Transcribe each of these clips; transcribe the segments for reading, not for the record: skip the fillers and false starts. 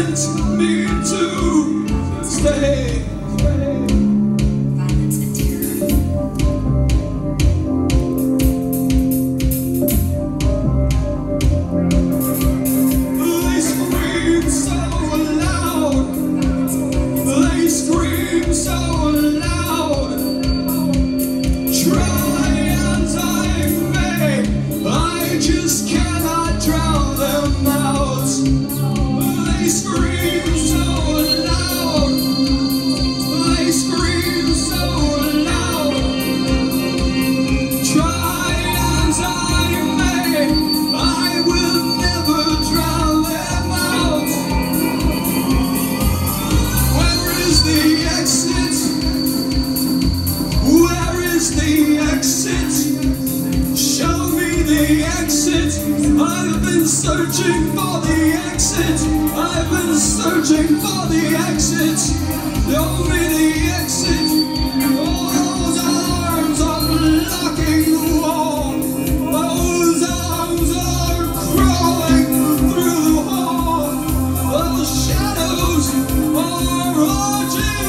meant me to stay. Violence and terror. They scream so loud. They scream so loud. Try as I may, I just cannot drown them out. They scream so loud. They scream so loud. Try as I may, I will never drown them out. Where is the exit? Where is the exit? Show me the exit. I've been searching for the exit. I've been searching for the exit. Show me the exit. Oh, those arms are blocking the wall. Those arms are crawling through the hall. Those shadows are arching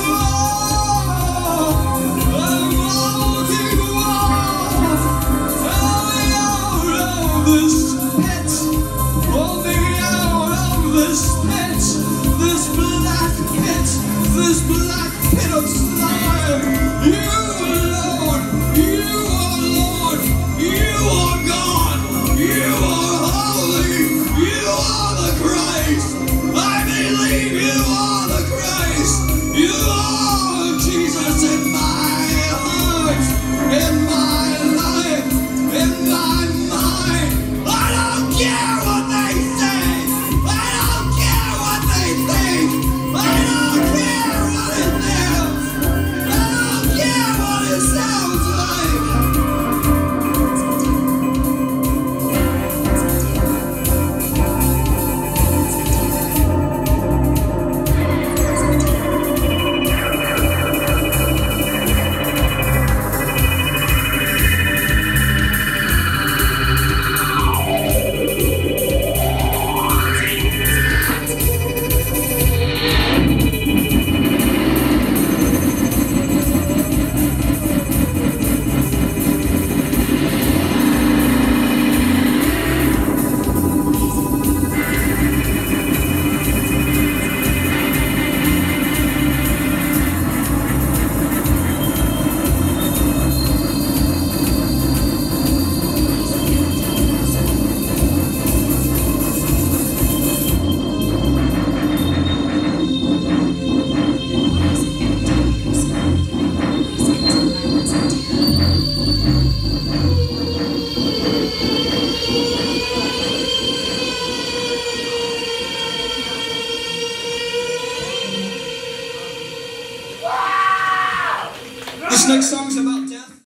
wall. I'm walking wall. Pull me out of this pit. Pull me out of this pit. This black pit. This black pit of slime. You alone. You are Lord. You are God. You are holy. You are the Christ. I believe you are the Christ. You are Jesus in my heart, in my life, in my mind. I don't care what they say. I don't care what they think. I don't care what it feels. I don't care what it sounds like. This next song is about